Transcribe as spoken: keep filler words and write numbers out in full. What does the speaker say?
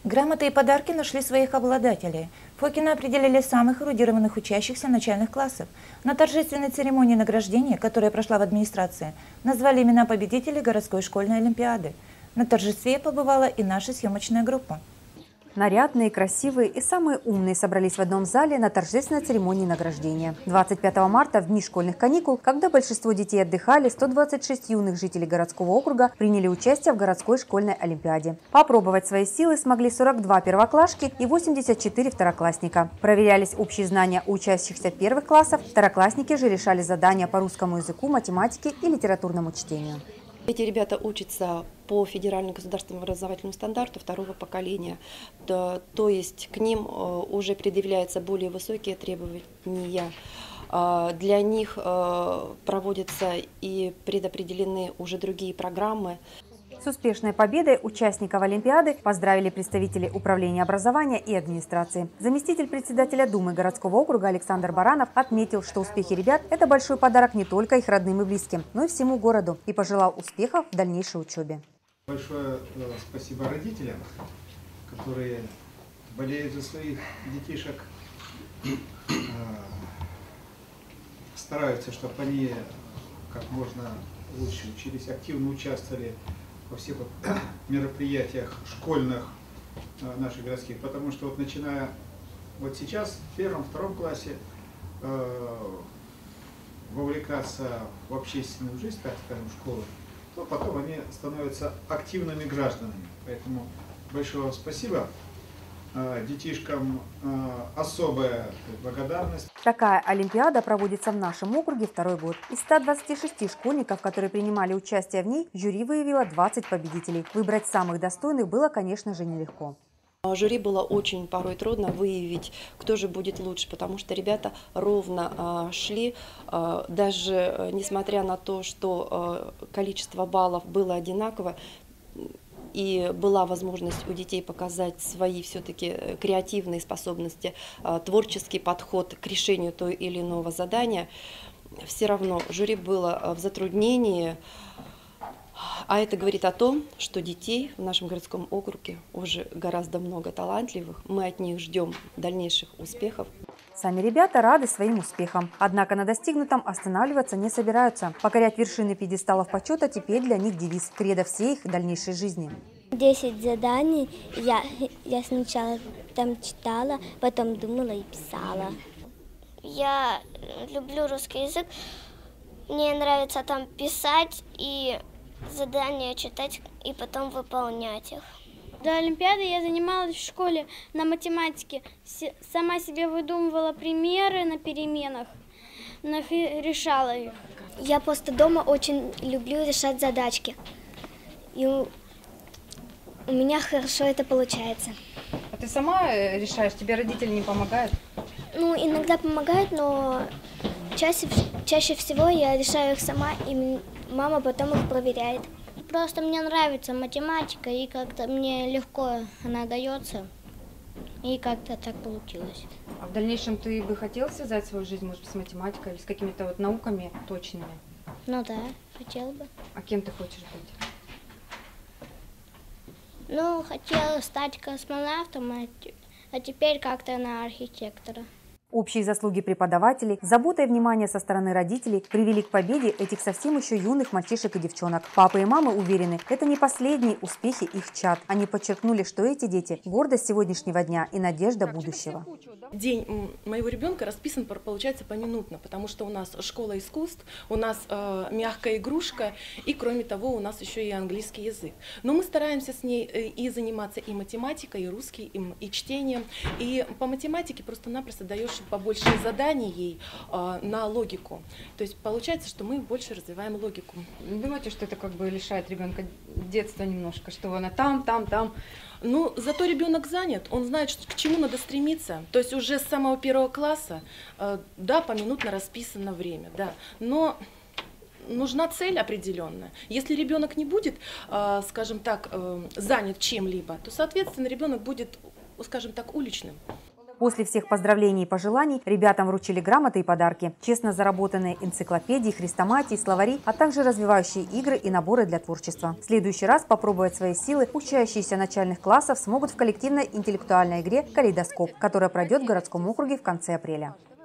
Грамоты и подарки нашли своих обладателей. Фокины определили самых эрудированных учащихся начальных классов. На торжественной церемонии награждения, которая прошла в администрации, назвали имена победителей городской школьной олимпиады. На торжестве побывала и наша съемочная группа. Нарядные, красивые и самые умные собрались в одном зале на торжественной церемонии награждения. двадцать пятого марта, в дни школьных каникул, когда большинство детей отдыхали, сто двадцать шесть юных жителей городского округа приняли участие в городской школьной олимпиаде. Попробовать свои силы смогли сорок два первоклашки и восемьдесят четыре второклассника. Проверялись общие знания учащихся первых классов, второклассники же решали задания по русскому языку, математике и литературному чтению. Эти ребята учатся по федеральному государственному образовательному стандарту второго поколения, то, то есть к ним уже предъявляются более высокие требования. Для них проводятся и предопределены уже другие программы. С успешной победой участников Олимпиады поздравили представители управления образования и администрации. Заместитель председателя Думы городского округа Александр Баранов отметил, что успехи ребят – это большой подарок не только их родным и близким, но и всему городу, и пожелал успехов в дальнейшей учебе. Большое спасибо родителям, которые болеют за своих детишек, стараются, чтобы они как можно лучше учились, активно участвовали во всех вот мероприятиях школьных наших городских, потому что вот начиная вот сейчас в первом, втором классе э, вовлекаться в общественную жизнь, так скажем, школы, то потом они становятся активными гражданами. Поэтому большое вам спасибо. Детишкам особая благодарность. Такая олимпиада проводится в нашем округе второй год. Из ста двадцати шести школьников, которые принимали участие в ней, жюри выявило двадцать победителей. Выбрать самых достойных было, конечно же, нелегко. Жюри было очень порой трудно выявить, кто же будет лучше, потому что ребята ровно шли, даже несмотря на то, что количество баллов было одинаково, и была возможность у детей показать свои все-таки креативные способности, творческий подход к решению той или иного задания, все равно жюри было в затруднении. А это говорит о том, что детей в нашем городском округе уже гораздо много талантливых. Мы от них ждем дальнейших успехов. Сами ребята рады своим успехам. Однако на достигнутом останавливаться не собираются. Покорять вершины пьедесталов почета теперь для них девиз, кредо всей их дальнейшей жизни. Десять заданий я, я сначала там читала, потом думала и писала. Я люблю русский язык. Мне нравится там писать и задания читать, и потом выполнять их. До Олимпиады я занималась в школе на математике. Сама себе выдумывала примеры на переменах, решала их. Я просто дома очень люблю решать задачки. И у, у меня хорошо это получается. А ты сама решаешь? Тебе родители не помогают? Ну, иногда помогают, но чаще, чаще всего я решаю их сама, и мама потом их проверяет. Просто мне нравится математика, и как-то мне легко она дается, и как-то так получилось. А в дальнейшем ты бы хотела связать свою жизнь, может быть, с математикой или с какими-то вот науками точными? Ну да, хотела бы. А кем ты хочешь быть? Ну, хотела стать космонавтом, а теперь как-то на архитектора. Общие заслуги преподавателей, забота и внимание со стороны родителей привели к победе этих совсем еще юных мальчишек и девчонок. Папы и мамы уверены, это не последние успехи их чад. Они подчеркнули, что эти дети – гордость сегодняшнего дня и надежда будущего. День моего ребенка расписан, получается, поминутно, потому что у нас школа искусств, у нас э, мягкая игрушка, и кроме того у нас еще и английский язык. Но мы стараемся с ней и заниматься и математикой, и русским, и, и чтением. И по математике просто-напросто даешь побольше заданий ей э, на логику. То есть получается, что мы больше развиваем логику. Не думаете, что это как бы лишает ребенка детства немножко, что она там, там, там? Ну, зато ребенок занят, он знает, что, к чему надо стремиться. То есть уже с самого первого класса, э, да, поминутно расписано время, да, но нужна цель определенная. Если ребенок не будет, э, скажем так, э, занят чем-либо, то, соответственно, ребенок будет, скажем так, уличным. После всех поздравлений и пожеланий ребятам вручили грамоты и подарки, честно заработанные энциклопедии, хрестоматии, словари, а также развивающие игры и наборы для творчества. В следующий раз попробовать свои силы учащиеся начальных классов смогут в коллективной интеллектуальной игре «Калейдоскоп», которая пройдет в городском округе в конце апреля.